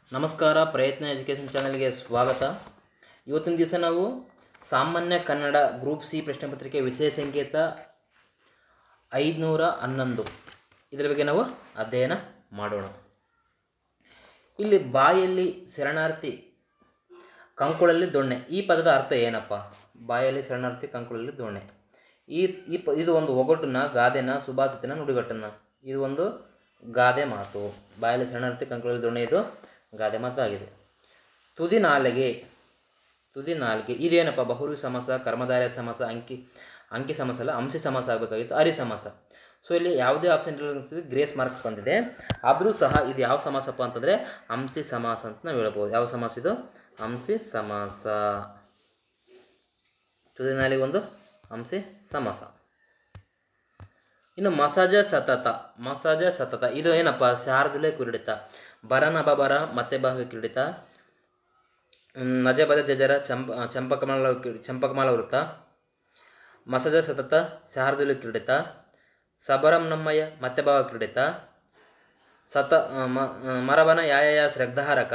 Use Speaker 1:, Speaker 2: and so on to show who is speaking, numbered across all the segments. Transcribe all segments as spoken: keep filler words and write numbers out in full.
Speaker 1: ನಮಸ್ಕಾರ, ಪ್ರಯತ್ನ ಎಜುಕೇಷನ್ ಚಾನಲ್ಗೆ ಸ್ವಾಗತ. ಇವತ್ತಿನ ದಿವಸ ನಾವು ಸಾಮಾನ್ಯ ಕನ್ನಡ ಗ್ರೂಪ್ ಸಿ ಪ್ರಶ್ನೆ ಪತ್ರಿಕೆ ವಿಷಯ ಸಂಕೇತ ಐದುನೂರ ಹನ್ನೊಂದು ಇದರ ಬಗ್ಗೆ ನಾವು ಅಧ್ಯಯನ ಮಾಡೋಣ. ಇಲ್ಲಿ ಬಾಯಲ್ಲಿ ಶರಣಾರ್ಥಿ ಕಂಕುಳಲ್ಲಿ ದೊಣ್ಣೆ, ಈ ಪದದ ಅರ್ಥ ಏನಪ್ಪ? ಬಾಯಲ್ಲಿ ಶರಣಾರ್ಥಿ ಕಂಕುಳಲ್ಲಿ ದೊಣ್ಣೆ, ಈ ಈ ಪ ಇದು ಒಂದು ಒಗಟನ್ನ, ಗಾದೆನ, ಸುಭಾಷಿತನ, ನುಡಿಗಟ್ಟನ್ನು. ಇದು ಒಂದು ಗಾದೆ ಮಾತು. ಬಾಯಲ್ಲಿ ಶರಣಾರ್ಥಿ ಕಂಕುಳಲ್ಲಿ ದೊಣ್ಣೆ ಇದು ಗಾದೆ ಮಾತು ಆಗಿದೆ. ತುದಿ ನಾಲಿಗೆ, ತುದಿ ನಾಲಿಗೆ ಇದೇನಪ್ಪ? ಬಹುವ್ರೀಹಿ ಸಮಾಸ, ಕರ್ಮಧಾರಯ ಸಮಾಸ, ಅಂಕಿ ಅಂಕಿ ಸಮಾಸ ಅಲ್ಲ, ಅಂಶಿ ಸಮಾಸ ಆಗಬೇಕಾಗಿತ್ತು, ಅರಿ ಸಮಾಸ. ಸೊ ಇಲ್ಲಿ ಯಾವುದೇ ಆಪ್ಷನ್ ಇಲ್ಲ, ಗ್ರೇಸ್ ಮಾರ್ಕ್ಸ್ ಬಂದಿದೆ. ಆದರೂ ಸಹ ಇದು ಯಾವ ಸಮಾಸಪ್ಪ ಅಂತಂದರೆ ಅಂಶಿ ಸಮಾಸ ಅಂತ ನಾವು ಹೇಳ್ಬೋದು. ಯಾವ ಸಮಾಸ ಇದು? ಅಂಶಿ ಸಮಾಸ. ತುದಿ ನಾಲಿಗೆ ಒಂದು ಅಂಶಿ ಸಮಾಸ. ಇನ್ನು ಮಸಾಜ ಸತತ, ಮಸಾಜ ಸತತ ಇದು ಏನಪ್ಪ? ಶಾರ್ದುಲೆ ಕ್ರೀಡಿತ, ಬರನ ಬರ ಮತ್ತೆ ಬಾಹು ಕ್ರೀಡಿತ, ನಜ ಬದ ಜಜರ ಚಂಪ ಚಂಪಕಮಲ ಚಂಪಕಮಲ ವೃತ್ತ, ಮಸಜ ಸತತ ಶಾರ್ದುಲೆ ಕ್ರೀಡಿತ, ಸಬರಂ ನಮ್ಮಯ್ಯ ಮತ್ತೆ ಭಾವ ಕ್ರೀಡಿತ, ಸತ ಮರಬನ ಯಾಯಯ ಶ್ರಗ್ಧಾರಕ,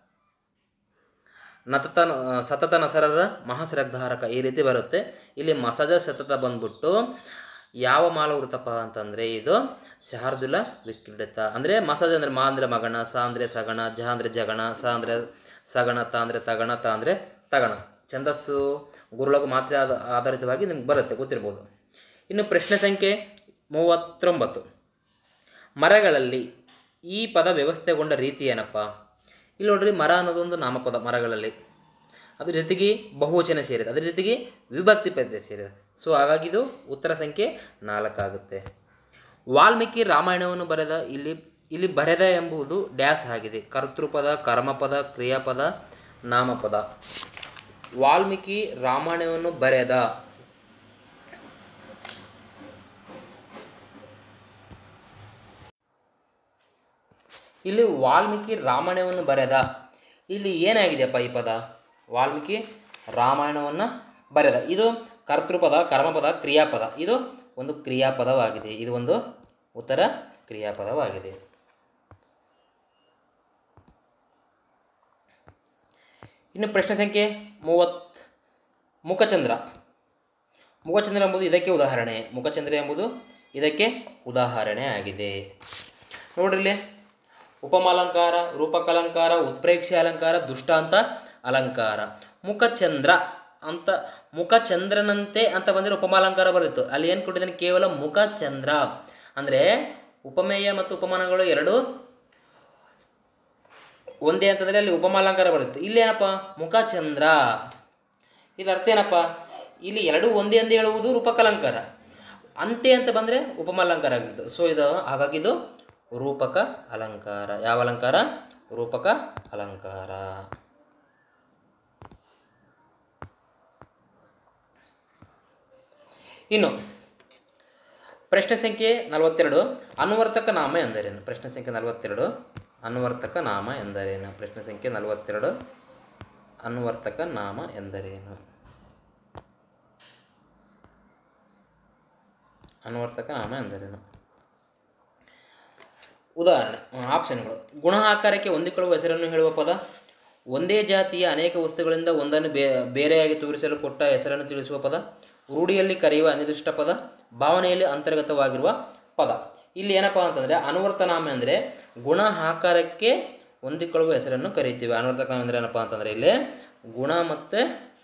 Speaker 1: ನತತ ಸತತ ನಸರರ ಮಹಾಶ್ರಗ್ಧಾರಕ, ಈ ರೀತಿ ಬರುತ್ತೆ. ಇಲ್ಲಿ ಮಸಜ ಸತತ ಬಂದ್ಬಿಟ್ಟು ಯಾವ ಮಾಲ ವೃತ್ತಪ್ಪ ಅಂತಂದರೆ ಇದು ಶಾರ್ದುಲ ವಿಕ್ರೀಡಿತ. ಅಂದರೆ ಮಸಾಜ್ ಅಂದರೆ ಮಾ ಅಂದರೆ ಮಗಣ, ಸ ಅಂದರೆ ಸಗಣ, ಜ ಅಂದರೆ ಜಗಣ, ಸ ಅಂದರೆ ಸಗಣ, ತ ಅಂದರೆ ತಗಣ, ತ ಅಂದರೆ ತಗಣ. ಛಂದಸ್ಸು ಗುರುಳಗು ಮಾತ್ರ ಆದ ಆಧಾರಿತವಾಗಿ ನಿಮ್ಗೆ ಬರುತ್ತೆ, ಗೊತ್ತಿರ್ಬೋದು. ಇನ್ನು ಪ್ರಶ್ನೆ ಸಂಖ್ಯೆ ಮೂವತ್ತೊಂಬತ್ತು. ಮರಗಳಲ್ಲಿ ಈ ಪದ ವ್ಯವಸ್ಥೆಗೊಂಡ ರೀತಿ ಏನಪ್ಪ? ಇಲ್ಲಿ ನೋಡ್ರಿ, ಮರ ಅನ್ನೋದೊಂದು ನಾಮಪದ ಮರಗಳಲ್ಲಿ, ಅದ್ರ ಜೊತೆಗೆ ಬಹುವಚನ ಸೇರಿದೆ, ಅದ್ರ ಜೊತೆಗೆ ವಿಭಕ್ತಿ ಪದ್ಯ ಸೇರಿದೆ. ಸೊ ಹಾಗಾಗಿ ಇದು ಉತ್ತರ ಸಂಖ್ಯೆ ನಾಲ್ಕಾಗುತ್ತೆ. ವಾಲ್ಮೀಕಿ ರಾಮಾಯಣವನ್ನು ಬರೆದ, ಇಲ್ಲಿ ಇಲ್ಲಿ ಬರೆದ ಎಂಬುದು ಡ್ಯಾಸ್ ಆಗಿದೆ. ಕರ್ತೃಪದ, ಕರ್ಮಪದ, ಕ್ರಿಯಾಪದ, ನಾಮಪದ. ವಾಲ್ಮೀಕಿ ರಾಮಾಯಣವನ್ನು ಬರೆದ, ಇಲ್ಲಿ ವಾಲ್ಮೀಕಿ ರಾಮಾಯಣವನ್ನು ಬರೆದ, ಇಲ್ಲಿ ಏನಾಗಿದೆಯಪ್ಪ ಈ ಪದ? ವಾಲ್ಮೀಕಿ ರಾಮಾಯಣವನ್ನು ಬರೆದ, ಇದು ಕರ್ತೃಪದ, ಕರ್ಮಪದ, ಕ್ರಿಯಾಪದ. ಇದು ಒಂದು ಕ್ರಿಯಾಪದವಾಗಿದೆ. ಇದು ಒಂದು ಉತ್ತರ ಕ್ರಿಯಾಪದವಾಗಿದೆ. ಇನ್ನು ಪ್ರಶ್ನೆ ಸಂಖ್ಯೆ ಮೂವತ್ತು. ಮುಖಚಂದ್ರ, ಮುಖಚಂದ್ರ ಎಂಬುದು ಇದಕ್ಕೆ ಉದಾಹರಣೆ. ಮುಖಚಂದ್ರ ಎಂಬುದು ಇದಕ್ಕೆ ಉದಾಹರಣೆ ಆಗಿದೆ. ನೋಡ್ರಿ, ಇಲ್ಲಿ ಉಪಮಾಲಂಕಾರ, ರೂಪಕಲಂಕಾರ, ಉತ್ಪ್ರೇಕ್ಷೆ ಅಲಂಕಾರ, ದುಷ್ಟಾಂತ ಅಲಂಕಾರ. ಮುಖಚಂದ್ರ ಅಂತ, ಮುಖಚಂದ್ರನಂತೆ ಅಂತ ಬಂದರೆ ಉಪಮಾಲಂಕಾರ ಬರುತ್ತು. ಅಲ್ಲಿ ಏನು ಕೊಟ್ಟಿದ್ದಾನೆ? ಕೇವಲ ಮುಖಚಂದ್ರ. ಅಂದರೆ ಉಪಮೇಯ ಮತ್ತು ಉಪಮಾನಗಳು ಎರಡು ಒಂದೇ ಅಂತಂದರೆ ಅಲ್ಲಿ ಉಪಮಾಲಂಕಾರ ಬರುತ್ತೆ. ಇಲ್ಲಿ ಏನಪ್ಪ? ಮುಖಚಂದ್ರ. ಇಲ್ಲಿ ಅರ್ಥ ಏನಪ್ಪ? ಇಲ್ಲಿ ಎರಡು ಒಂದೇ ಅಂತ ಹೇಳುವುದು ರೂಪಕಲಂಕಾರ, ಅಂತೆ ಅಂತ ಬಂದರೆ ಉಪಮಾಲಂಕಾರ ಆಗಿತ್ತು. ಸೊ ಇದು ಹಾಗಾಗಿ ಇದು ರೂಪಕ ಅಲಂಕಾರ. ಯಾವ ಅಲಂಕಾರ? ರೂಪಕ ಅಲಂಕಾರ. ಇನ್ನು ಪ್ರಶ್ನೆ ಸಂಖ್ಯೆ ನಲವತ್ತೆರಡು. ಅನ್ವರ್ತಕ ನಾಮ ಎಂದರೇನು? ಪ್ರಶ್ನೆ ಸಂಖ್ಯೆ ನಲವತ್ತೆರಡು. ಅನ್ವರ್ತಕ ನಾಮ ಎಂದರೇನು? ಪ್ರಶ್ನೆ ಸಂಖ್ಯೆ ನಲವತ್ತೆರಡು. ಅನ್ವರ್ತಕ ನಾಮ ಎಂದರೇನು? ಅನ್ವರ್ತಕ ನಾಮ ಎಂದರೇನು? ಉದಾಹರಣೆ, ಆಪ್ಷನ್ಗಳು. ಗುಣ ಆಕಾರಕ್ಕೆ ಹೊಂದಿಕೊಳ್ಳುವ ಹೆಸರನ್ನು ಹೇಳುವ ಪದ. ಒಂದೇ ಜಾತಿಯ ಅನೇಕ ವಸ್ತುಗಳಿಂದ ಒಂದನ್ನು ಬೇ ಬೇರೆಯಾಗಿ ತೋರಿಸಲು ಕೊಟ್ಟ ಹೆಸರನ್ನು ತಿಳಿಸುವ ಪದ. ರೂಢಿಯಲ್ಲಿ ಕರೆಯುವ ಅನಿರ್ದಿಷ್ಟ ಪದ. ಭಾವನೆಯಲ್ಲಿ ಅಂತರ್ಗತವಾಗಿರುವ ಪದ. ಇಲ್ಲಿ ಏನಪ್ಪ ಅಂತಂದರೆ ಅನ್ವರ್ತನಾಮ ಅಂದರೆ ಗುಣ ಆಕಾರಕ್ಕೆ ಹೊಂದಿಕೊಳ್ಳುವ ಹೆಸರನ್ನು ಕರೀತೀವಿ. ಅನ್ವರ್ತಕ ಅಂದರೆ ಏನಪ್ಪ ಅಂತಂದರೆ ಇಲ್ಲಿ ಗುಣ ಮತ್ತು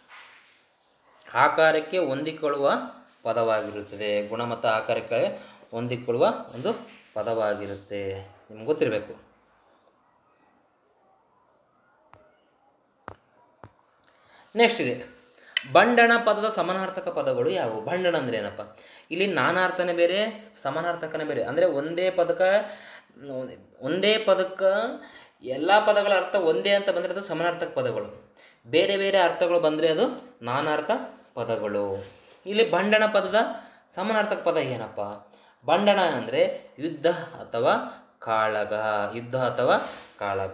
Speaker 1: ಆಕಾರಕ್ಕೆ ಹೊಂದಿಕೊಳ್ಳುವ ಪದವಾಗಿರುತ್ತದೆ. ಗುಣ ಮತ್ತು ಆಕಾರಕ್ಕೆ ಹೊಂದಿಕೊಳ್ಳುವ ಒಂದು ಪದವಾಗಿರುತ್ತೆ. ನಿಮ್ಗೆ ಗೊತ್ತಿರಬೇಕು. ನೆಕ್ಸ್ಟ್ ಇದೆ ಬಂಡಣ ಪದದ ಸಮಾನಾರ್ಥಕ ಪದಗಳು ಯಾವುವು? ಬಂಡಣ ಅಂದರೆ ಏನಪ್ಪ? ಇಲ್ಲಿ ನಾನಾರ್ಥನೇ ಬೇರೆ, ಸಮಾನಾರ್ಥಕನೇ ಬೇರೆ. ಅಂದರೆ ಒಂದೇ ಪದಕ ಒಂದೇ ಪದಕ್ಕೆ ಎಲ್ಲ ಪದಗಳ ಅರ್ಥ ಒಂದೇ ಅಂತ ಬಂದರೆ ಅದು ಸಮಾನಾರ್ಥಕ ಪದಗಳು. ಬೇರೆ ಬೇರೆ ಅರ್ಥಗಳು ಬಂದರೆ ಅದು ನಾನಾರ್ಥ ಪದಗಳು. ಇಲ್ಲಿ ಬಂಡಣ ಪದದ ಸಮಾನಾರ್ಥಕ ಪದ ಏನಪ್ಪ? ಬಂಡಣ ಅಂದರೆ ಯುದ್ಧ ಅಥವಾ ಕಾಳಗ. ಯುದ್ಧ ಅಥವಾ ಕಾಳಗ.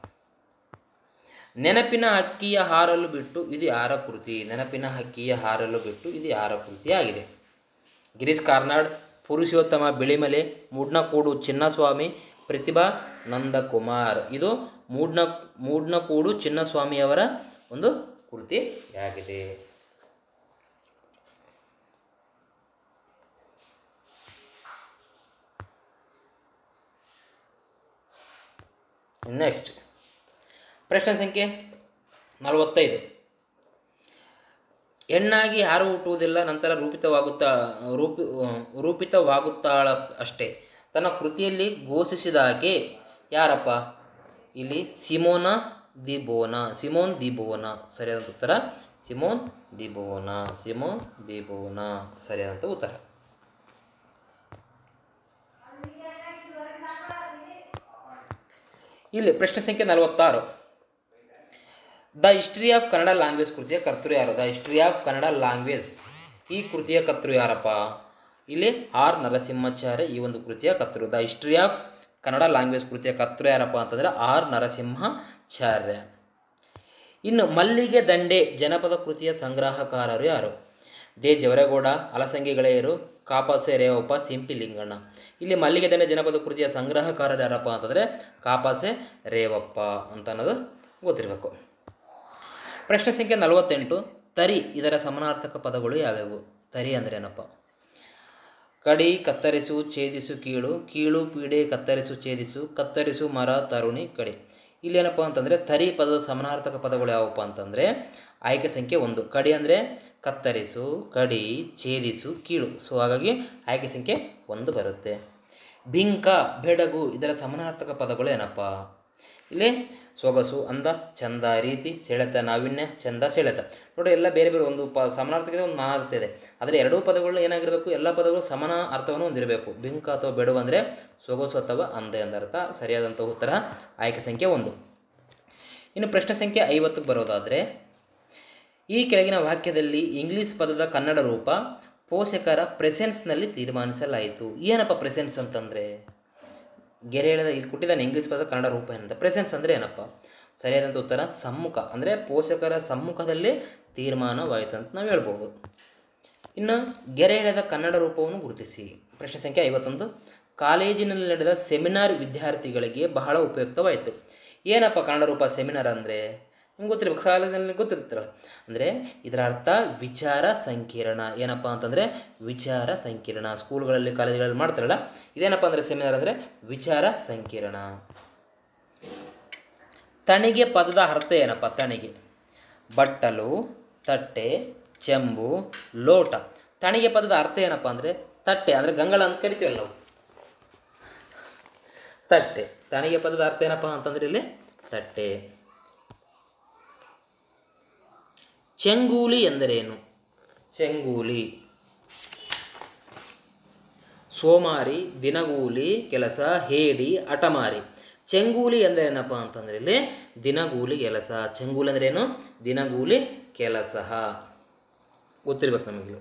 Speaker 1: ನೆನಪಿನ ಹಕ್ಕಿಯ ಹಾರಲು ಬಿಟ್ಟು ಇದು ಯಾರ ಕೃತಿ? ನೆನಪಿನ ಹಕ್ಕಿಯ ಹಾರಲು ಬಿಟ್ಟು ಇದು ಯಾರ ಕೃತಿ ಆಗಿದೆ? ಗಿರೀಶ್ ಕಾರ್ನಾಡ್, ಪುರುಷೋತ್ತಮ ಬಿಳಿಮಲೆ, ಮುಡ್ನಕೂಡು ಚಿನ್ನಸ್ವಾಮಿ, ಪ್ರತಿಭಾ ನಂದಕುಮಾರ್. ಇದು ಮೂಡ್ನ ಮೂಡ್ನಕೂಡು ಚಿನ್ನಸ್ವಾಮಿಯವರ ಒಂದು ಕೃತಿಯಾಗಿದೆ. ನೆಕ್ಸ್ಟ್ ಪ್ರಶ್ನೆ ಸಂಖ್ಯೆ ನಲವತ್ತೈದು. ಹೆಣ್ಣಾಗಿ ಯಾರೂ ಹುಟ್ಟುವುದಿಲ್ಲ, ನಂತರ ರೂಪಿತವಾಗುತ್ತಾ ರೂಪಿ ರೂಪಿತವಾಗುತ್ತಾಳ ಅಷ್ಟೇ. ತನ್ನ ಕೃತಿಯಲ್ಲಿ ಘೋಷಿಸಿದಾಗೆ ಯಾರಪ್ಪ? ಇಲ್ಲಿ Simone de Beauvoir Simone de Beauvoir ಸರಿಯಾದಂಥ ಉತ್ತರ Simone de Beauvoir Simone de Beauvoir ಸರಿಯಾದಂಥ ಉತ್ತರ. ಇಲ್ಲಿ ಪ್ರಶ್ನೆ ಸಂಖ್ಯೆ ನಲವತ್ತಾರು. The history of Kannada language ಕೃತಿಯ ಕರ್ತೃ ಯಾರು? The history of Kannada language ಈ ಕೃತಿಯ ಕರ್ತೃ ಯಾರಪ್ಪ? ಇಲ್ಲಿ ಆರ್ ನರಸಿಂಹಾಚಾರ್ಯ ಈ ಒಂದು ಕೃತಿಯ ಕರ್ತೃ. The history of Kannada language ಕೃತಿಯ ಕರ್ತೃ ಯಾರಪ್ಪ ಅಂತಂದರೆ ಆರ್ ನರಸಿಂಹಾಚಾರ್ಯ. ಇನ್ನು ಮಲ್ಲಿಗೆ ದಂಡೆ ಜನಪದ ಕೃತಿಯ ಸಂಗ್ರಹಕಾರರು ಯಾರು? ದೇ ಜವರೇಗೌಡ, ಅಲಸಂಗಿ ಗೆಳೆಯರು, ಕಾಪಾಸೆ ರೇವಪ್ಪ, ಸಿಂಪಿ ಲಿಂಗಣ್ಣ. ಇಲ್ಲಿ ಮಲ್ಲಿಗೆ ದಂಡೆ ಜನಪದ ಕೃತಿಯ ಸಂಗ್ರಹಕಾರರು ಯಾರಪ್ಪ ಅಂತಂದರೆ ಕಾಪಾಸೆ ರೇವಪ್ಪ ಅಂತ ಅನ್ನೋದು ಗೊತ್ತಿರಬೇಕು. ಪ್ರಶ್ನೆ ಸಂಖ್ಯೆ ನಲವತ್ತೆಂಟು. ತರಿ ಇದರ ಸಮಾನಾರ್ಥಕ ಪದಗಳು ಯಾವ್ಯಾವು? ತರಿ ಅಂದರೆ ಏನಪ್ಪ? ಕಡಿ, ಕತ್ತರಿಸು, ಛೇದಿಸು, ಕೀಳು, ಕೀಳು, ಪೀಡೆ, ಕತ್ತರಿಸು, ಛೇದಿಸು, ಕತ್ತರಿಸು, ಮರ, ತರುಣಿ, ಕಡಿ. ಇಲ್ಲೇನಪ್ಪ ಅಂತಂದರೆ ತರಿ ಪದದ ಸಮಾನಾರ್ಥಕ ಪದಗಳು ಯಾವಪ್ಪ ಅಂತಂದರೆ ಆಯ್ಕೆ ಸಂಖ್ಯೆ ಒಂದು. ಕಡಿ ಅಂದರೆ ಕತ್ತರಿಸು, ಕಡಿ, ಛೇದಿಸು, ಕೀಳು. ಸೊ ಹಾಗಾಗಿ ಆಯ್ಕೆ ಸಂಖ್ಯೆ ಒಂದು ಬರುತ್ತೆ. ಬಿಂಕ, ಬೆಡಗು ಇದರ ಸಮಾನಾರ್ಥಕ ಪದಗಳು ಏನಪ್ಪ? ಇಲ್ಲಿ ಸೊಗಸು, ಅಂದ, ಚಂದ, ರೀತಿ, ಸೆಳೆತ, ನಾವಿನ್ಯ, ಚಂದ, ಸೆಳೆತ. ನೋಡಿ ಎಲ್ಲ ಬೇರೆ ಬೇರೆ ಒಂದು ಪ ಸಮಾನಾರ್ಥಕ ಇದೆ, ಒಂದು ನಾನಾರ್ಥ ಇದೆ. ಆದರೆ ಎರಡೂ ಪದಗಳು ಏನಾಗಿರಬೇಕು? ಎಲ್ಲ ಪದಗಳು ಸಮಾನ ಅರ್ಥವನ್ನು ಹೊಂದಿರಬೇಕು. ಬಿಂಕ ಅಥವಾ ಬೆಡಗು ಅಂದರೆ ಸೊಗಸು ಅಥವಾ ಅಂದ ಎಂದರ್ಥ. ಸರಿಯಾದಂಥ ಉತ್ತರ ಆಯ್ಕೆ ಸಂಖ್ಯೆ ಒಂದು. ಇನ್ನು ಪ್ರಶ್ನೆ ಸಂಖ್ಯೆ ಐವತ್ತಕ್ಕೆ ಬರೋದಾದರೆ, ಈ ಕೆಳಗಿನ ವಾಕ್ಯದಲ್ಲಿ ಇಂಗ್ಲೀಷ್ ಪದದ ಕನ್ನಡ ರೂಪ ಪೋಷಕರ ಪ್ರೆಸೆನ್ಸ್ನಲ್ಲಿ ತೀರ್ಮಾನಿಸಲಾಯಿತು. ಏನಪ್ಪ ಪ್ರೆಸೆನ್ಸ್ ಅಂತಂದರೆ? ಗೆರೆ ಎಳೆದ ಇಲ್ಲಿ ಕೊಟ್ಟಿದ್ದಾನೆ ಇಂಗ್ಲೀಷ್ ಪದದ ಕನ್ನಡ ರೂಪ ಏನಂತ. ಪ್ರೆಸೆನ್ಸ್ ಅಂದರೆ ಏನಪ್ಪ? ಸರಿಯಾದಂಥ ಉತ್ತರ ಸಮ್ಮುಖ, ಅಂದರೆ ಪೋಷಕರ ಸಮ್ಮುಖದಲ್ಲಿ ತೀರ್ಮಾನವಾಯಿತು ಅಂತ ನಾವು ಹೇಳ್ಬೋದು. ಇನ್ನು ಗೆರೆ ಎಳೆದ ಕನ್ನಡ ರೂಪವನ್ನು ಗುರುತಿಸಿ. ಪ್ರಶ್ನೆ ಸಂಖ್ಯೆ ಐವತ್ತೊಂದು. ಕಾಲೇಜಿನಲ್ಲಿ ನಡೆದ ಸೆಮಿನಾರ್ ವಿದ್ಯಾರ್ಥಿಗಳಿಗೆ ಬಹಳ ಉಪಯುಕ್ತವಾಯಿತು. ಏನಪ್ಪ ಕನ್ನಡ ರೂಪ ಸೆಮಿನಾರ್ ಅಂದರೆ? ನಿಮ್ಗೆ ಗೊತ್ತಿರ್ಬೇಕು, ಕಾಲೇಜಿನಲ್ಲಿ ಗೊತ್ತಿರ್ತಾರಲ್ಲ. ಅಂದರೆ ಇದರ ಅರ್ಥ ವಿಚಾರ ಸಂಕಿರಣ. ಏನಪ್ಪ ಅಂತಂದರೆ ವಿಚಾರ ಸಂಕಿರಣ. ಸ್ಕೂಲ್ಗಳಲ್ಲಿ ಕಾಲೇಜುಗಳಲ್ಲಿ ಮಾಡ್ತಾರಲ್ಲ, ಇದೇನಪ್ಪ ಅಂದರೆ ಸೆಮಿನಾರ್ ಅಂದರೆ ವಿಚಾರ ಸಂಕಿರಣ. ತಣಿಗೆ ಪದದ ಅರ್ಥ ಏನಪ್ಪ? ತಣಿಗೆ ಬಟ್ಟಲು, ತಟ್ಟೆ, ಚೆಂಬು, ಲೋಟ. ತಣಿಗೆ ಪದದ ಅರ್ಥ ಏನಪ್ಪ ಅಂದರೆ ತಟ್ಟೆ, ಅಂದರೆ ಗಂಗಳ ಅಂತ ಕರಿತೀವಲ್ಲ ನಾವು, ತಟ್ಟೆ. ತಣಿಗೆ ಪದದ ಅರ್ಥ ಏನಪ್ಪ ಅಂತಂದರೆ ಇಲ್ಲಿ ತಟ್ಟೆ. ಚೆಂಗೂಲಿ ಎಂದರೇನು? ಚೆಂಗೂಲಿ ಸೋಮಾರಿ, ದಿನಗೂಲಿ ಕೆಲಸ, ಹೇಡಿ, ಹಠಮಾರಿ. ಚೆಂಗೂಲಿ ಅಂದರೆ ಏನಪ್ಪ ಅಂತಂದರೆ ಇಲ್ಲಿ ದಿನಗೂಲಿ ಕೆಲಸ. ಚೆಂಗೂಲಿ ಅಂದರೆ ಏನು? ದಿನಗೂಲಿ ಕೆಲಸ. ಗೊತ್ತಿರ್ಬೇಕು ನಮಗೆ.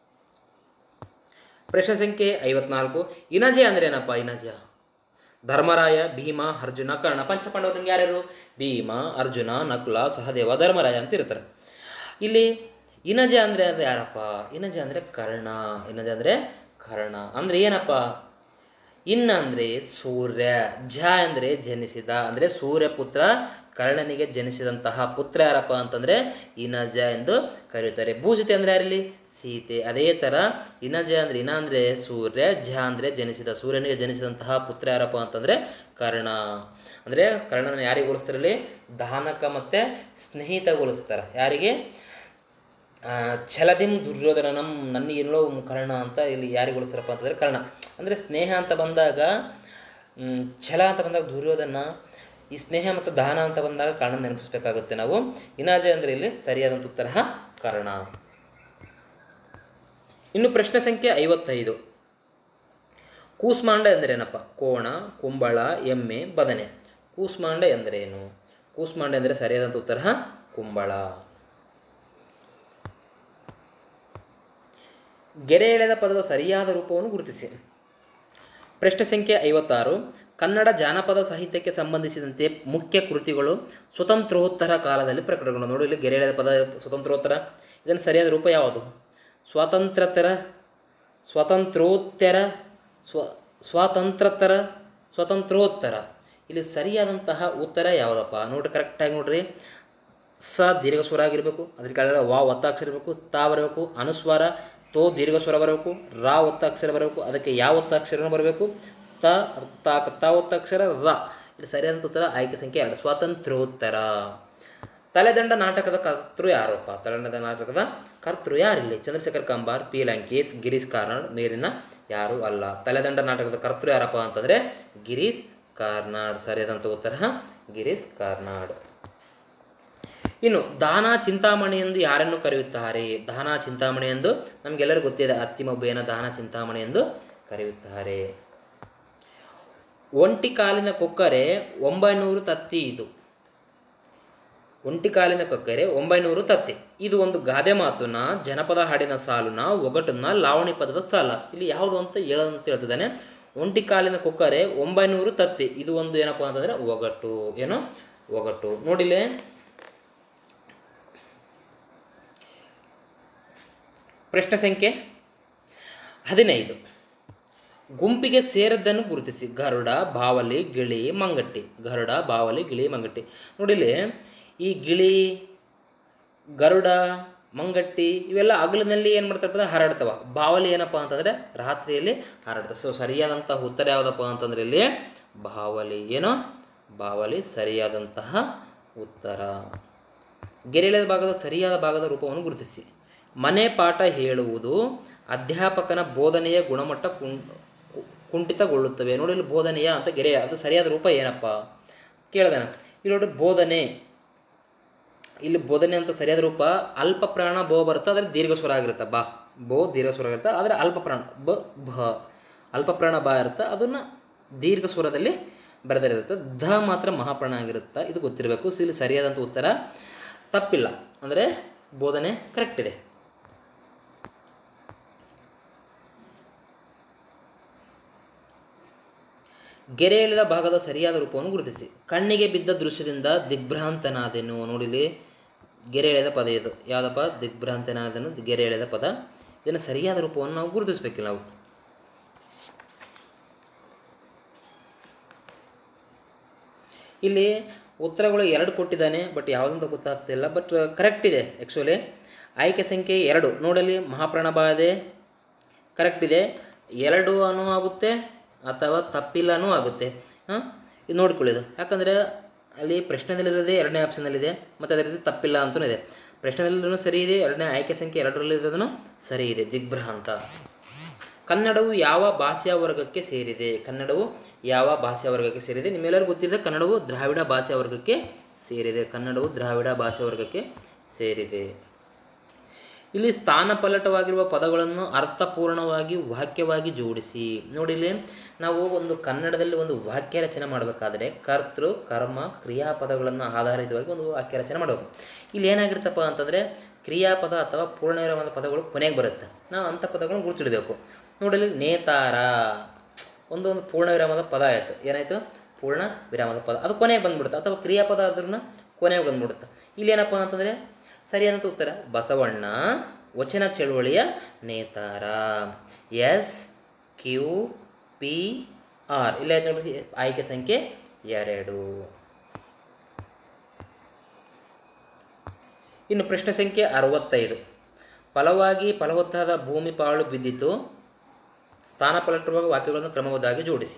Speaker 1: ಪ್ರಶ್ನೆ ಸಂಖ್ಯೆ ಐವತ್ನಾಲ್ಕು. ಇನಜೆ ಅಂದರೆ ಏನಪ್ಪ? ಇನಜ ಧರ್ಮರಾಯ, ಭೀಮ, ಅರ್ಜುನ, ಕರ್ಣ. ಪಂಚಪಾಂಡವರು ನಿಮ್ಗೆ ಯಾರ್ಯಾರು? ಭೀಮ, ಅರ್ಜುನ, ನಕುಲ, ಸಹದೇವ, ಧರ್ಮರಾಯ ಅಂತ ಇರ್ತಾರೆ. ಇಲ್ಲಿ ಇನಜ ಅಂದರೆ ಅಂದರೆ ಯಾರಪ್ಪ? ಇನಜ ಅಂದರೆ ಕರ್ಣ. ಇನಜ ಅಂದರೆ ಕರ್ಣ ಅಂದರೆ ಏನಪ್ಪ? ಇನ್ನ ಅಂದರೆ ಸೂರ್ಯ, ಜ ಅಂದರೆ ಜನಿಸಿದ, ಅಂದರೆ ಸೂರ್ಯಪುತ್ರ ಕರ್ಣನಿಗೆ ಜನಿಸಿದಂತಹ ಪುತ್ರ ಯಾರಪ್ಪ ಅಂತಂದರೆ ಇನಜ ಎಂದು ಕರೆಯುತ್ತಾರೆ. ಭೂಜತೆ ಅಂದರೆ ಯಾರಿಲ್ಲಿ? ಸೀತೆ. ಅದೇ ಥರ ಇನಜ ಅಂದರೆ ಇನ ಅಂದರೆ ಸೂರ್ಯ, ಜ ಅಂದರೆ ಜನಿಸಿದ, ಸೂರ್ಯನಿಗೆ ಜನಿಸಿದಂತಹ ಪುತ್ರ ಯಾರಪ್ಪ ಅಂತಂದರೆ ಕರ್ಣ. ಅಂದರೆ ಕರ್ಣನ ಯಾರಿಗೆ ಹೋಲಿಸ್ತಾರೆ ಇಲ್ಲಿ? ದಾನಕ ಮತ್ತು ಸ್ನೇಹಿತ ಹೋಲಿಸ್ತಾರೆ. ಯಾರಿಗೆ? ಛಲದಿಂ ದುರ್ಯೋಧನಂ ನನಗೇನೋ ಕರ್ಣ ಅಂತ ಇಲ್ಲಿ ಯಾರಿಗೆ ಹೋಲಿಸ್ತಾರಪ್ಪ ಅಂತಂದರೆ ಕರ್ಣ. ಅಂದರೆ ಸ್ನೇಹ ಅಂತ ಬಂದಾಗ ಛಲ ಅಂತ ಬಂದಾಗ ದುರ್ಯೋಧನ, ಈ ಸ್ನೇಹ ಮತ್ತು ದಾನ ಅಂತ ಬಂದಾಗ ಕರ್ಣ ನೆನಪಿಸ್ಬೇಕಾಗುತ್ತೆ ನಾವು. ಇನಾಜ ಅಂದರೆ ಇಲ್ಲಿ ಸರಿಯಾದಂಥ ಉತ್ತರ ಕರ್ಣ. ಇನ್ನು ಪ್ರಶ್ನೆ ಸಂಖ್ಯೆ ಐವತ್ತೈದು. ಕೂಸ್ಮಾಂಡ ಎಂದರೇನಪ್ಪ? ಕೋಣ, ಕುಂಬಳ, ಎಮ್ಮೆ, ಬದನೆ. ಕೂಸ್ಮಾಂಡ ಎಂದರೇನು? ಕೂಸ್ಮಾಂಡ ಎಂದರೆ ಸರಿಯಾದಂಥ ಉತ್ತರ ಕುಂಬಳ. ಗೆರೆ ಎಳೆದ ಪದದ ಸರಿಯಾದ ರೂಪವನ್ನು ಗುರುತಿಸಿ. ಪ್ರಶ್ನೆ ಸಂಖ್ಯೆ ಐವತ್ತಾರು. ಕನ್ನಡ ಜಾನಪದ ಸಾಹಿತ್ಯಕ್ಕೆ ಸಂಬಂಧಿಸಿದಂತೆ ಮುಖ್ಯ ಕೃತಿಗಳು ಸ್ವತಂತ್ರೋತ್ತರ ಕಾಲದಲ್ಲಿ ಪ್ರಕಟಗೊಂಡು. ನೋಡಿ ಇಲ್ಲಿ ಗೆರೆ ಎಳೆದ ಪದ ಸ್ವತಂತ್ರೋತ್ತರ. ಇದನ್ನು ಸರಿಯಾದ ರೂಪ ಯಾವುದು? ಸ್ವಾತಂತ್ರ್ಯತರ, ಸ್ವತಂತ್ರೋತ್ತರ, ಸ್ವ ಸ್ವಾತಂತ್ರ್ಯತರ, ಸ್ವತಂತ್ರೋತ್ತರ. ಇಲ್ಲಿ ಸರಿಯಾದಂತಹ ಉತ್ತರ ಯಾವುದಪ್ಪ ನೋಡ್ರಿ, ಕರೆಕ್ಟಾಗಿ ನೋಡ್ರಿ. ಸ ದೀರ್ಘ ಸ್ವರ ಆಗಿರಬೇಕು, ಅದ್ರ ಕೆಳಗಡೆ ವಾ ಒತ್ತಾಕ್ಷರ ಇರಬೇಕು, ತಾ ಬರಬೇಕು, ಅನುಸ್ವಾರ, ತೋ ದೀರ್ಘ ಸ್ವರ ಬರಬೇಕು, ರಾ ಒತ್ತಾಕ್ಷರ ಬರಬೇಕು, ಅದಕ್ಕೆ ಯಾವ ಒತ್ತಾಕ್ಷರ ಬರಬೇಕು, ತ ತಾ ತಾ ಒತ್ತಾಕ್ಷರ ರ. ಇಲ್ಲಿ ಸರಿಯಾದಂಥ ಉತ್ತರ ಆಯ್ಕೆ ಸಂಖ್ಯೆ ಎರಡು, ಸ್ವಾತಂತ್ರ್ಯೋತ್ತರ. ತಲೆದಂಡ ನಾಟಕದ ಕರ್ತೃ ಯಾರಪ್ಪ? ತಲೆದಂಡ ನಾಟಕದ ಕರ್ತೃ ಯಾರಿಲ್ಲಿ? ಚಂದ್ರಶೇಖರ್ ಕಂಬಾರ್, ಪಿ ಲಂಕೇಶ್, ಗಿರೀಶ್ ಕಾರ್ನಾಡ್, ಮೇಲಿನ ಯಾರು ಅಲ್ಲ. ತಲೆದಂಡ ನಾಟಕದ ಕರ್ತೃ ಯಾರಪ್ಪ ಅಂತಂದರೆ ಗಿರೀಶ್ ಕಾರ್ನಾಡ್. ಸರಿಯಾದಂಥ ಉತ್ತರ ಗಿರೀಶ್ ಕಾರ್ನಾಡ್. ಇನ್ನು ದಾನ ಚಿಂತಾಮಣಿ ಎಂದು ಯಾರನ್ನು ಕರೆಯುತ್ತಾರೆ? ದಾನ ಚಿಂತಾಮಣಿ ಎಂದು ನಮಗೆಲ್ಲರಿಗೂ ಗೊತ್ತಿದೆ, ಅತ್ತಿಮಬ್ಬೆಯನ್ನು ದಾನ ಚಿಂತಾಮಣಿ ಎಂದು ಕರೆಯುತ್ತಾರೆ. ಒಂಟಿ ಕಾಲಿನ ಕೊಕ್ಕರೆ ಒಂಬೈನೂರು ತತ್ತಿ. ಇದು ಒಂಟಿ ಕಾಲಿನ ಕೊಕ್ಕರೆ ಒಂಬೈನೂರು ತತ್ತಿ. ಇದು ಒಂದು ಗಾದೆ ಮಾತುನ, ಜನಪದ ಹಾಡಿನ ಸಾಲುನ, ಒಗಟನ್ನ, ಲಾವಣಿ ಪದದ ಸಾಲ. ಇಲ್ಲಿ ಯಾವುದು ಅಂತ ಹೇಳೋದಂತ ಹೇಳ್ತಿದ್ದಾನೆ. ಒಂಟಿ ಕಾಲಿನ ಕೊಕ್ಕರೆ ಒಂಬೈನೂರು ತತ್ತಿ. ಇದು ಒಂದು ಏನಪ್ಪ ಅಂತಂದರೆ ಒಗಟು. ಏನು ಒಗಟು ನೋಡಿಲೆ. ಪ್ರಶ್ನೆ ಸಂಖ್ಯೆ ಹದಿನೈದು. ಗುಂಪಿಗೆ ಸೇರದ್ದನ್ನು ಗುರುತಿಸಿ. ಗರುಡ, ಬಾವಲಿ, ಗಿಳಿ, ಮಂಗಟ್ಟಿ. ಗರುಡ, ಬಾವಲಿ, ಗಿಳಿ, ಮಂಗಟ್ಟಿ. ನೋಡಿಲಿ, ಈ ಗಿಳಿ, ಗರುಡ, ಮಂಗಟ್ಟಿ ಇವೆಲ್ಲ ಹಗಲಿನಲ್ಲಿ ಏನು ಮಾಡ್ತಾ ಹಾರಾಡ್ತವ. ಬಾವಲಿ ಏನಪ್ಪ ಅಂತಂದರೆ ರಾತ್ರಿಯಲ್ಲಿ ಹಾರಾಡ್ತವೆ. ಸೊ ಸರಿಯಾದಂತಹ ಉತ್ತರ ಯಾವುದಪ್ಪ ಅಂತಂದರೆ ಇಲ್ಲಿ ಬಾವಲಿ. ಏನೋ ಬಾವಲಿ ಸರಿಯಾದಂತಹ ಉತ್ತರ. ಗೆರೆಳೆದ ಭಾಗದ ಸರಿಯಾದ ಭಾಗದ ರೂಪವನ್ನು ಗುರುತಿಸಿ. ಮನೆ ಪಾಠ ಹೇಳುವುದು ಅಧ್ಯಾಪಕನ ಬೋಧನೆಯ ಗುಣಮಟ್ಟ ಕುಂ ಕುಂಠಿತಗೊಳ್ಳುತ್ತವೆ. ನೋಡಿ ಇಲ್ಲಿ ಬೋಧನೆಯ ಅಂತ ಗೆರೆಯ ಅದು ಸರಿಯಾದ ರೂಪ ಏನಪ್ಪ ಕೇಳಿದಾನೆ. ಇಲ್ಲಿ ನೋಡಿ ಬೋಧನೆ, ಇಲ್ಲಿ ಬೋಧನೆ ಅಂತ ಸರಿಯಾದ ರೂಪ ಅಲ್ಪ ಪ್ರಾಣ ಬೋ ಬರುತ್ತೆ, ಆದರೆ ದೀರ್ಘ ಸ್ವರ ಆಗಿರುತ್ತೆ. ಬಾ ಬೋ ದೀರ್ಘ ಸ್ವರ ಇರುತ್ತೆ, ಆದರೆ ಅಲ್ಪ ಪ್ರಾಣ ಬ ಭ ಅಲ್ಪ ಪ್ರಾಣ ಬಾ ಇರುತ್ತೆ, ಅದನ್ನು ದೀರ್ಘ ಸ್ವರದಲ್ಲಿ ಬರೆದಿರುತ್ತೆ. ಧ ಮಾತ್ರ ಮಹಾಪ್ರಾಣ ಆಗಿರುತ್ತೆ. ಇದು ಗೊತ್ತಿರಬೇಕು. ಸೊ ಇಲ್ಲಿ ಸರಿಯಾದಂಥ ಉತ್ತರ ತಪ್ಪಿಲ್ಲ, ಅಂದರೆ ಬೋಧನೆ ಕರೆಕ್ಟ್ ಇದೆ. ಗೆರೆ ಎಳೆದ ಭಾಗದ ಸರಿಯಾದ ರೂಪವನ್ನು ಗುರುತಿಸಿ. ಕಣ್ಣಿಗೆ ಬಿದ್ದ ದೃಶ್ಯದಿಂದ ದಿಗ್ಭ್ರಾಂತನಾದೆನು. ನೋಡಿಲಿ, ಗೆರೆ ಎಳೆದ ಪದ ಇದು ಯಾವುದಪ್ಪ? ದಿಗ್ಭ್ರಾಂತನಾದೆನು, ಗೆರೆ ಎಳೆದ ಪದ. ಇದನ್ನು ಸರಿಯಾದ ರೂಪವನ್ನು ನಾವು ಗುರುತಿಸಬೇಕಿಲ್ಲ ನಾವು. ಇಲ್ಲಿ ಉತ್ತರಗಳು ಎರಡು ಕೊಟ್ಟಿದ್ದಾನೆ, ಬಟ್ ಯಾವುದಂತ ಗೊತ್ತಾಗ್ತಿಲ್ಲ, ಬಟ್ ಕರೆಕ್ಟ್ ಇದೆ ಆ್ಯಕ್ಚುಲಿ. ಆಯ್ಕೆ ಸಂಖ್ಯೆ ಎರಡು ನೋಡಲಿ, ಮಹಾಪ್ರಾಣ ಬಾಧೆ ಕರೆಕ್ಟ್ ಇದೆ. ಎರಡು ಅನ್ನೂ ಆಗುತ್ತೆ ಅಥವಾ ತಪ್ಪಿಲ್ಲನೂ ಆಗುತ್ತೆ. ಹಾಂ, ಇದು ನೋಡ್ಕೊಳ್ಳಿದು. ಯಾಕಂದರೆ ಅಲ್ಲಿ ಪ್ರಶ್ನೆದಲ್ಲಿರೋದೇ ಎರಡನೇ ಆಪ್ಷನಲ್ಲಿದೆ, ಮತ್ತು ಅದೇ ರೀತಿ ತಪ್ಪಿಲ್ಲ ಅಂತಲೂ ಇದೆ. ಪ್ರಶ್ನೆದಲ್ಲಿರೋದು ಸರಿ ಇದೆ, ಎರಡನೇ ಆಯ್ಕೆ ಸಂಖ್ಯೆ ಎರಡರಲ್ಲಿರೋದನ್ನು ಸರಿ ಇದೆ. ದಿಗ್ಭ್ರಾಂತ. ಕನ್ನಡವು ಯಾವ ಭಾಷೆಯ ವರ್ಗಕ್ಕೆ ಸೇರಿದೆ? ಕನ್ನಡವು ಯಾವ ಭಾಷೆಯ ವರ್ಗಕ್ಕೆ ಸೇರಿದೆ? ನಿಮ್ಮೆಲ್ಲರಿಗೂ ಗೊತ್ತಿದೆ, ಕನ್ನಡವು ದ್ರಾವಿಡ ಭಾಷೆಯ ವರ್ಗಕ್ಕೆ ಸೇರಿದೆ. ಕನ್ನಡವು ದ್ರಾವಿಡ ಭಾಷೆಯ ವರ್ಗಕ್ಕೆ ಸೇರಿದೆ. ಇಲ್ಲಿ ಸ್ಥಾನಪಲ್ಲಟವಾಗಿರುವ ಪದಗಳನ್ನು ಅರ್ಥಪೂರ್ಣವಾಗಿ ವಾಕ್ಯವಾಗಿ ಜೋಡಿಸಿ. ನೋಡಿಲಿ, ನಾವು ಒಂದು ಕನ್ನಡದಲ್ಲಿ ಒಂದು ವಾಕ್ಯ ರಚನೆ ಮಾಡಬೇಕಾದ್ರೆ ಕರ್ತೃ, ಕರ್ಮ, ಕ್ರಿಯಾಪದಗಳನ್ನು ಆಧಾರಿತವಾಗಿ ಒಂದು ವಾಕ್ಯ ರಚನೆ ಮಾಡಬೇಕು. ಇಲ್ಲಿ ಏನಾಗಿರ್ತಪ್ಪ ಅಂತಂದರೆ ಕ್ರಿಯಾಪದ ಅಥವಾ ಪೂರ್ಣವಿರಾಮದ ಪದಗಳು ಕೊನೆಗೆ ಬರುತ್ತೆ. ನಾವು ಅಂಥ ಪದಗಳನ್ನು ಗುರುತಿಡಬೇಕು. ನೋಡಲಿ, ನೇತಾರ ಒಂದೊಂದು ಪೂರ್ಣ ವಿರಾಮದ ಪದ ಆಯಿತು. ಏನಾಯಿತು? ಪೂರ್ಣ ವಿರಾಮದ ಪದ. ಅದು ಕೊನೆಗೆ ಬಂದ್ಬಿಡುತ್ತೆ, ಅಥವಾ ಕ್ರಿಯಾಪದ ಆದ್ರೂ ಕೊನೆಗೆ ಬಂದ್ಬಿಡುತ್ತೆ. ಇಲ್ಲೇನಪ್ಪ ಅಂತಂದರೆ ಸರಿಯಾದಂಥ ಉತ್ತರ ಬಸವಣ್ಣ ವಚನ ಚಳುವಳಿಯ ನೇತಾರ. S Q P R. ಇಲ್ಲ ನೋಡಿ, ಆಯ್ಕೆ ಸಂಖ್ಯೆ ಎರಡು. ಇನ್ನು ಪ್ರಶ್ನೆ ಸಂಖ್ಯೆ ಅರವತ್ತೈದು. ಫಲವಾಗಿ ಫಲವತ್ತಾದ ಭೂಮಿ ಪಾಳು ಬಿದ್ದಿತು. ಸ್ಥಾನಪಲ್ಲಟವಾಗಿ ವಾಕ್ಯಗಳನ್ನು ಕ್ರಮಬದ್ಧವಾಗಿ ಜೋಡಿಸಿ.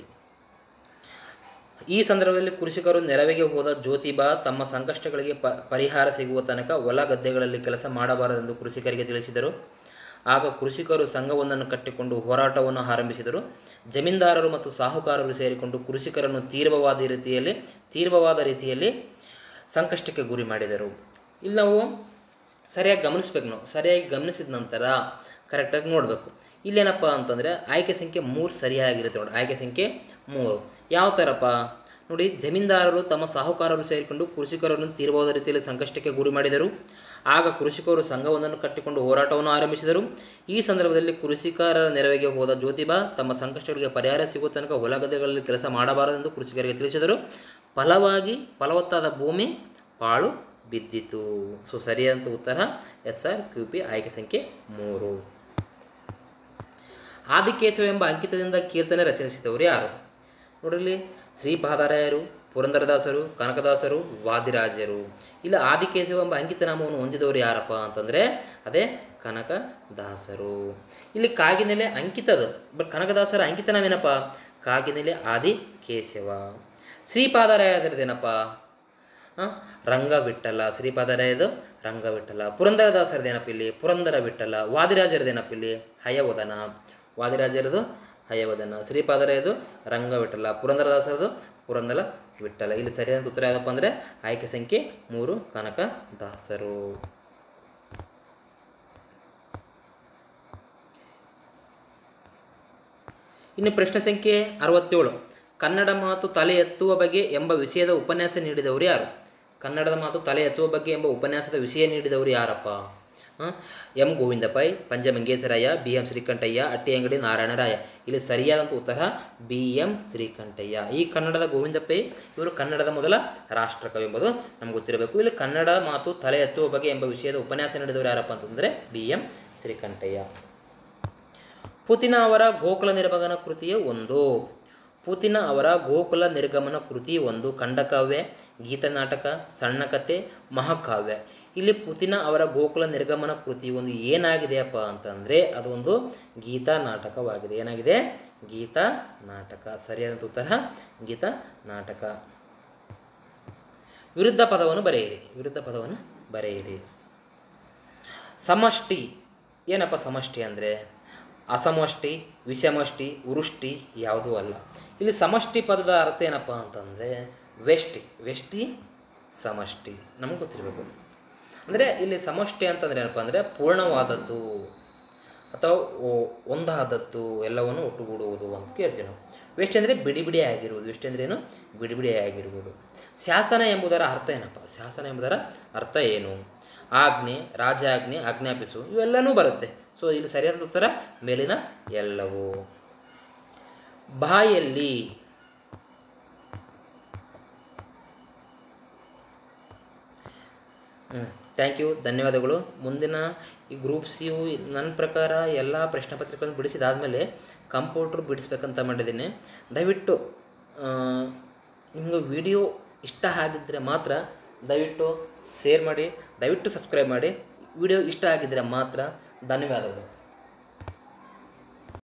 Speaker 1: ಈ ಸಂದರ್ಭದಲ್ಲಿ ಕೃಷಿಕರು ನೆರವಿಗೆ ಹೋದ ಜ್ಯೋತಿಬಾ ತಮ್ಮ ಸಂಕಷ್ಟಗಳಿಗೆ ಪ ಪರಿಹಾರ ಸಿಗುವ ತನಕ ಹೊಲ ಗದ್ದೆಗಳಲ್ಲಿ ಕೆಲಸ ಮಾಡಬಾರದೆಂದು ಕೃಷಿಕರಿಗೆ ತಿಳಿಸಿದರು. ಆಗ ಕೃಷಿಕರು ಸಂಘವೊಂದನ್ನು ಕಟ್ಟಿಕೊಂಡು ಹೋರಾಟವನ್ನು ಆರಂಭಿಸಿದರು. ಜಮೀನ್ದಾರರು ಮತ್ತು ಸಾಹುಕಾರರು ಸೇರಿಕೊಂಡು ಕೃಷಿಕರನ್ನು ತೀವ್ರವಾದ ರೀತಿಯಲ್ಲಿ ತೀವ್ರವಾದ ರೀತಿಯಲ್ಲಿ ಸಂಕಷ್ಟಕ್ಕೆ ಗುರಿ ಮಾಡಿದರು. ಇಲ್ಲಿ ನಾವು ಸರಿಯಾಗಿ ಗಮನಿಸ್ಬೇಕು. ನಾವು ಸರಿಯಾಗಿ ಗಮನಿಸಿದ ನಂತರ ಕರೆಕ್ಟಾಗಿ ನೋಡಬೇಕು. ಇಲ್ಲೇನಪ್ಪ ಅಂತಂದರೆ ಆಯ್ಕೆ ಸಂಖ್ಯೆ ಮೂರು ಸರಿಯಾಗಿರುತ್ತೆ ನೋಡಿ. ಆಯ್ಕೆ ಸಂಖ್ಯೆ ಮೂರು ಯಾವ ಥರಪ್ಪ ನೋಡಿ, ಜಮೀನ್ದಾರರು ತಮ್ಮ ಸಾಹುಕಾರರು ಸೇರಿಕೊಂಡು ಕೃಷಿಕರನ್ನು ತೀವ್ರವಾದ ರೀತಿಯಲ್ಲಿ ಸಂಕಷ್ಟಕ್ಕೆ ಗುರಿ ಮಾಡಿದರು. ಆಗ ಕೃಷಿಕರು ಸಂಘವೊಂದನ್ನು ಕಟ್ಟಿಕೊಂಡು ಹೋರಾಟವನ್ನು ಆರಂಭಿಸಿದರು. ಈ ಸಂದರ್ಭದಲ್ಲಿ ಕೃಷಿಕರ ನೆರವಿಗೆ ಹೋದ ಜ್ಯೋತಿಬಾ ತಮ್ಮ ಸಂಕಷ್ಟಗಳಿಗೆ ಪರಿಹಾರ ಸಿಗುವ ತನಕ ಹೊಲ ಗದ್ದೆಗಳಲ್ಲಿ ಕೆಲಸ ಮಾಡಬಾರದೆಂದು ಕೃಷಿಕರಿಗೆ ತಿಳಿಸಿದರು. ಫಲವಾಗಿ ಫಲವತ್ತಾದ ಭೂಮಿ ಪಾಳು ಬಿದ್ದಿತು. ಸೊ ಸರಿಯಾದಂಥ ಉತ್ತರ ಎಸ್ ಆರ್ ಕ್ಯೂ ಪಿ, ಆಯ್ಕೆ ಸಂಖ್ಯೆ ಮೂರು. ಆದಿಕೇಶವ ಎಂಬ ಅಂಕಿತದಿಂದ ಕೀರ್ತನೆ ರಚಿಸಿದವರು ಯಾರು? ನೋಡಿರಲಿ, ಶ್ರೀಪಾದರಾಯರು, ಪುರಂದರದಾಸರು, ಕನಕದಾಸರು, ವಾದಿರಾಜರು. ಇಲ್ಲಿ ಆದಿಕೇಶವ ಎಂಬ ಅಂಕಿತನಾಮವನ್ನು ಹೊಂದಿದವರು ಯಾರಪ್ಪ ಅಂತಂದರೆ ಅದೇ ಕನಕದಾಸರು. ಇಲ್ಲಿ ಕಾಗಿನೆಲೆ ಅಂಕಿತದ ಬಟ್ ಕನಕದಾಸರ ಅಂಕಿತನಾಮೇನಪ್ಪ ಕಾಗಿನೆಲೆ ಆದಿಕೇಶವ. ಶ್ರೀಪಾದರಾಯರದೇನಪ್ಪ ರಂಗವಿಠಲ. ಶ್ರೀಪಾದರಾಯದು ರಂಗವಿಠಲ. ಪುರಂದರದಾಸರದೇನಪ್ಪ ಇಲ್ಲಿ ಪುರಂದರ ವಿಠಲ. ವಾದಿರಾಜರದೇನಪ್ಪ ಇಲ್ಲಿ ಹಯವದನ. ವಾದಿರಾಜರದು ಹಯವದನ. ಶ್ರೀಪಾದರಾಯದು ರಂಗವಿಠಲ. ಪುರಂದರದಾಸರದು ಪುರಂದರ ವಿಠಲ. ಇಲ್ಲಿ ಸರಿಯಾದ ಉತ್ತರ ಯಾವುದಪ್ಪ ಅಂದರೆ ಆಯ್ಕೆ ಸಂಖ್ಯೆ ಮೂರು ಕನಕದಾಸರು. ಇನ್ನು ಪ್ರಶ್ನೆ ಸಂಖ್ಯೆ ಅರವತ್ತೇಳು. ಕನ್ನಡ ಮಾತು ತಲೆ ಎತ್ತುವ ಬಗ್ಗೆ ಎಂಬ ವಿಷಯದ ಉಪನ್ಯಾಸ ನೀಡಿದವರು ಯಾರು? ಕನ್ನಡದ ಮಾತು ತಲೆ ಎತ್ತುವ ಬಗ್ಗೆ ಎಂಬ ಉಪನ್ಯಾಸದ ವಿಷಯ ನೀಡಿದವರು ಯಾರಪ್ಪ? M Govinda Pai, Panje Mangesharaya, B M Srikantaiah, Attiyangadi Narayanaraya. ಇಲ್ಲಿ ಸರಿಯಾದಂಥ ಉತ್ತರ ಬಿ ಎಂ ಶ್ರೀಕಂಠಯ್ಯ. ಈ ಕನ್ನಡದ ಗೋವಿಂದ ಪೈ ಇವರು ಕನ್ನಡದ ಮೊದಲ ರಾಷ್ಟ್ರಕವಿ ಎಂಬುದು ನಮ್ಗೆ ಗೊತ್ತಿರಬೇಕು. ಇಲ್ಲಿ ಕನ್ನಡ ಮಾತು ತಲೆ ಎತ್ತುವ ಬಗ್ಗೆ ಎಂಬ ವಿಷಯದ ಉಪನ್ಯಾಸ ನೀಡಿದವರು ಯಾರಪ್ಪ ಅಂತಂದರೆ ಬಿ ಎಂ ಶ್ರೀಕಂಠಯ್ಯ. ಪುತಿನ ಅವರ ಗೋಕುಲ ನಿರ್ಗಮನ ಕೃತಿಯ ಒಂದು. ಪುತಿನ ಅವರ ಗೋಕುಲ ನಿರ್ಗಮನ ಕೃತಿ ಒಂದು ಖಂಡಕಾವ್ಯ, ಗೀತನಾಟಕ, ಸಣ್ಣ ಕಥೆ, ಮಹಾಕಾವ್ಯ. ಇಲ್ಲಿ ಪುತಿನ ಅವರ ಗೋಕುಲ ನಿರ್ಗಮನ ಕೃತಿ ಒಂದು ಏನಾಗಿದೆಯಪ್ಪ ಅಂತಂದರೆ ಅದು ಒಂದು ಗೀತಾ ನಾಟಕವಾಗಿದೆ. ಏನಾಗಿದೆ? ಗೀತಾ ನಾಟಕ. ಸರಿಯಾದ ಉತ್ತರ ಗೀತಾ ನಾಟಕ. ವಿರುದ್ಧ ಪದವನ್ನು ಬರೆಯಿರಿ. ವಿರುದ್ಧ ಪದವನ್ನು ಬರೆಯಿರಿ. ಸಮಷ್ಟಿ ಏನಪ್ಪ ಸಮಷ್ಟಿ ಅಂದರೆ? ಅಸಮಷ್ಟಿ, ವಿಷಮಷ್ಟಿ, ವೃಷ್ಟಿ ಯಾವುದೂ ಅಲ್ಲ. ಇಲ್ಲಿ ಸಮಷ್ಟಿ ಪದದ ಅರ್ಥ ಏನಪ್ಪ ಅಂತಂದರೆ ವ್ಯಷ್ಟಿ. ವ್ಯಷ್ಟಿ ಸಮಷ್ಟಿ ನಮಗೆ ಗೊತ್ತಿರಬೇಕು. ಅಂದರೆ ಇಲ್ಲಿ ಸಮಷ್ಟಿ ಅಂತಂದರೆ ಏನಪ್ಪ ಅಂದರೆ ಪೂರ್ಣವಾದದ್ದು ಅಥವಾ ಒಂದಾದದ್ದು ಎಲ್ಲವನ್ನು ಒಟ್ಟುಗೂಡುವುದು ಅಂತ ಕೇಳ್ತೀವಿ ನಾವು. ವ್ಯಷ್ಟಿ ಅಂದರೆ ಬಿಡಿ ಬಿಡಿ ಆಗಿರುವುದು. ವ್ಯಷ್ಟಿ ಅಂದರೆ ಏನು? ಬಿಡಿ ಬಿಡಿ ಆಗಿರುವುದು. ಶಾಸನ ಎಂಬುದರ ಅರ್ಥ ಏನಪ್ಪ? ಶಾಸನ ಎಂಬುದರ ಅರ್ಥ ಏನು? ಆಜ್ಞೆ, ರಾಜಾಜ್ಞೆ, ಆಜ್ಞಾಪಿಸು ಇವೆಲ್ಲವೂ ಬರುತ್ತೆ. ಸೊ ಇಲ್ಲಿ ಸರಿಯಾದ ಉತ್ತರ ಮೇಲಿನ ಎಲ್ಲವೂ. ಬಾಯಲ್ಲಿ ಹ್ಞೂ ಥ್ಯಾಂಕ್ ಯು, ಧನ್ಯವಾದಗಳು. ಮುಂದಿನ ಈ ಗ್ರೂಪ್ ಸಿ ಯು ನನ್ನ ಪ್ರಕಾರ ಎಲ್ಲ ಪ್ರಶ್ನೆ ಪತ್ರಿಕೆಗಳನ್ನು ಬಿಡಿಸಿದಾದಮೇಲೆ ಕಂಪ್ಯೂಟ್ರ್ ಬಿಡಿಸ್ಬೇಕಂತ ಮಾಡಿದ್ದೀನಿ. ದಯವಿಟ್ಟು ನಿಮಗೆ ವಿಡಿಯೋ ಇಷ್ಟ ಆಗಿದ್ದರೆ ಮಾತ್ರ ದಯವಿಟ್ಟು ಶೇರ್ ಮಾಡಿ, ದಯವಿಟ್ಟು ಸಬ್ಸ್ಕ್ರೈಬ್ ಮಾಡಿ. ವಿಡಿಯೋ ಇಷ್ಟ ಆಗಿದ್ದರೆ ಮಾತ್ರ. ಧನ್ಯವಾದಗಳು.